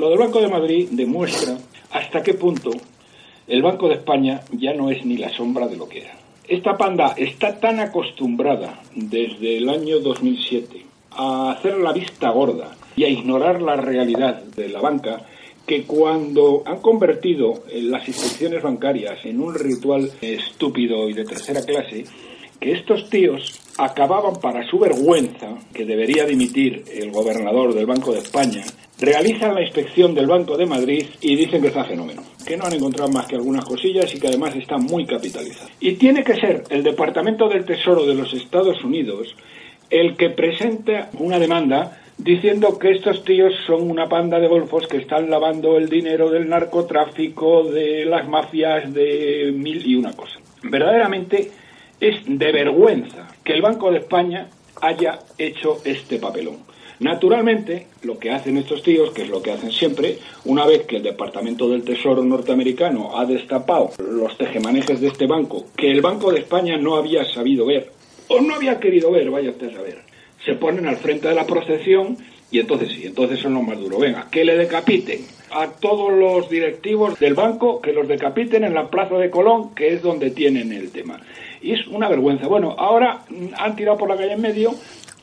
lo del Banco de Madrid demuestra hasta qué punto el Banco de España ya no es ni la sombra de lo que era. Esta panda está tan acostumbrada desde el año 2007 a hacer la vista gorda y a ignorar la realidad de la banca, que cuando han convertido las instituciones bancarias en un ritual estúpido y de tercera clase, que estos tíos acababan, para su vergüenza, que debería dimitir el gobernador del Banco de España, realizan la inspección del Banco de Madrid y dicen que está fenómeno, que no han encontrado más que algunas cosillas y que además está muy capitalizado. Y tiene que ser el Departamento del Tesoro de los Estados Unidos el que presenta una demanda diciendo que estos tíos son una panda de golfos que están lavando el dinero del narcotráfico, de las mafias, de mil y una cosas. Verdaderamente es de vergüenza que el Banco de España haya hecho este papelón. Naturalmente, lo que hacen estos tíos, que es lo que hacen siempre, una vez que el Departamento del Tesoro norteamericano ha destapado los tejemanejes de este banco, que el Banco de España no había sabido ver, o no había querido ver, vaya usted a saber, se ponen al frente de la procesión y entonces sí, entonces son los más duros. Venga, que le decapiten a todos los directivos del banco, que los decapiten en la Plaza de Colón, que es donde tienen el tema. Y es una vergüenza. Bueno, ahora han tirado por la calle en medio,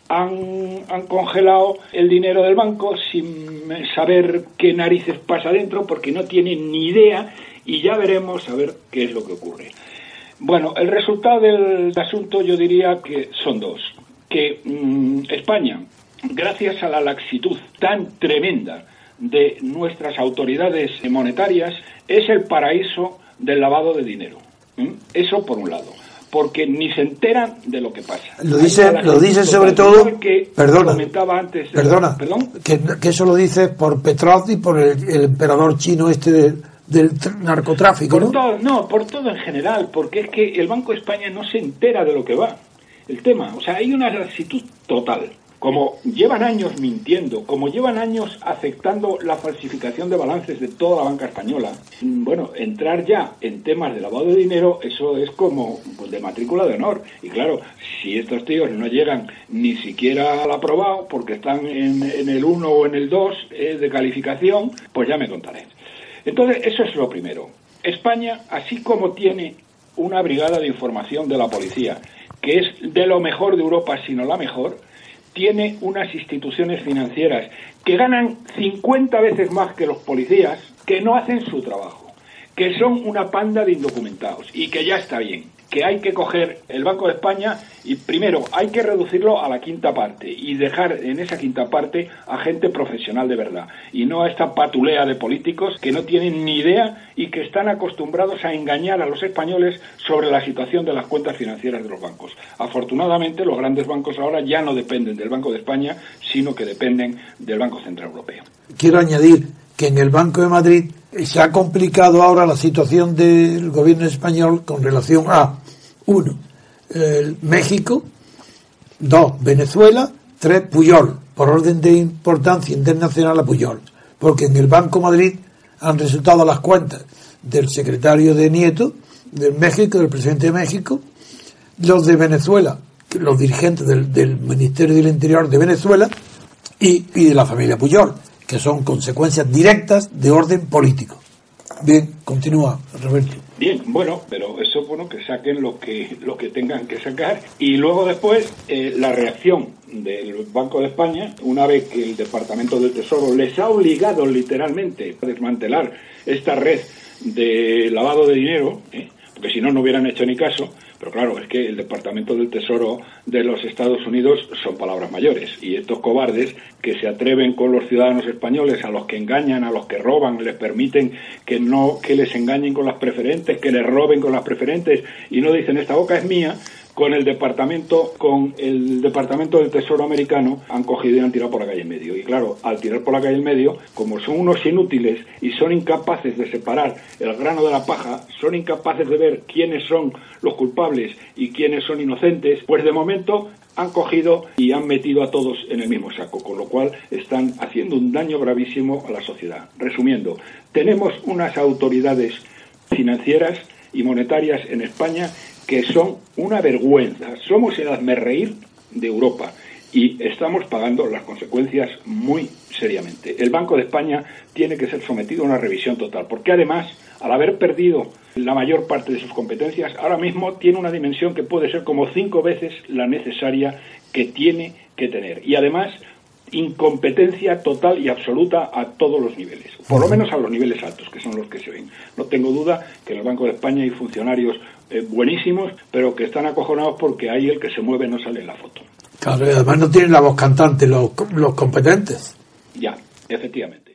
han congelado el dinero del banco sin saber qué narices pasa dentro, porque no tienen ni idea, y ya veremos a ver qué es lo que ocurre. Bueno, el resultado del asunto yo diría que son dos. Que España, gracias a la laxitud tan tremenda de nuestras autoridades monetarias, es el paraíso del lavado de dinero. Eso por un lado, porque ni se enteran de lo que pasa. Lo dice sobre todo, que perdona, comentaba antes, ¿Perdón? Que eso lo dice por Petrov y por el emperador chino del narcotráfico, por todo, por todo en general, porque es que el Banco de España no se entera de lo que va el tema. O sea, hay una laxitud total. Como llevan años mintiendo, como llevan años aceptando la falsificación de balances de toda la banca española, bueno, entrar ya en temas de lavado de dinero, eso es como pues, de matrícula de honor. Y claro, si estos tíos no llegan ni siquiera al aprobado, porque están en el 1 o en el 2 de calificación, pues ya me contaré. Entonces, eso es lo primero. España, así como tiene una brigada de información de la policía, que es de lo mejor de Europa, si no la mejor, tiene unas instituciones financieras que ganan 50 veces más que los policías, que no hacen su trabajo, que son una panda de indocumentados y que ya está bien, que hay que coger el Banco de España y primero hay que reducirlo a la quinta parte y dejar en esa quinta parte a gente profesional de verdad y no a esta patulea de políticos que no tienen ni idea y que están acostumbrados a engañar a los españoles sobre la situación de las cuentas financieras de los bancos. Afortunadamente los grandes bancos ahora ya no dependen del Banco de España, sino que dependen del Banco Central Europeo. Quiero añadir que en el Banco de Madrid se ha complicado ahora la situación del gobierno español con relación a 1. México, 2. Venezuela, 3. Pujol, por orden de importancia internacional a Pujol, porque en el Banco Madrid han resultado las cuentas del secretario de Nieto, del México, del presidente de México, los de Venezuela, los dirigentes del Ministerio del Interior de Venezuela y de la familia Pujol, que son consecuencias directas de orden político. Bien, continúa, Roberto. Bien, bueno, pero eso, bueno, que saquen lo que tengan que sacar y luego después la reacción del Banco de España, una vez que el Departamento del Tesoro les ha obligado literalmente a desmantelar esta red de lavado de dinero, porque si no, no hubieran hecho ni caso. Pero claro, es que el Departamento del Tesoro de los Estados Unidos son palabras mayores. Y estos cobardes que se atreven con los ciudadanos españoles, a los que engañan, a los que roban, les permiten que les engañen con las preferentes, que les roben con las preferentes y no dicen esta boca es mía, con el Departamento del Tesoro americano han cogido y han tirado por la calle en medio. Y claro, al tirar por la calle en medio, como son unos inútiles y son incapaces de separar el grano de la paja, son incapaces de ver quiénes son los culpables y quiénes son inocentes, pues de momento han cogido y han metido a todos en el mismo saco, con lo cual están haciendo un daño gravísimo a la sociedad. Resumiendo, tenemos unas autoridades financieras y monetarias en España que son una vergüenza. Somos el hazmerreír de Europa y estamos pagando las consecuencias muy seriamente. El Banco de España tiene que ser sometido a una revisión total, porque además, al haber perdido la mayor parte de sus competencias, ahora mismo tiene una dimensión que puede ser como 5 veces la necesaria que tiene que tener. Y además, incompetencia total y absoluta a todos los niveles, por lo menos a los niveles altos, que son los que se ven. No tengo duda que en el Banco de España hay funcionarios buenísimos, pero que están acojonados porque ahí el que se mueve no sale en la foto. Claro, y además no tienen la voz cantante los competentes. Ya, efectivamente.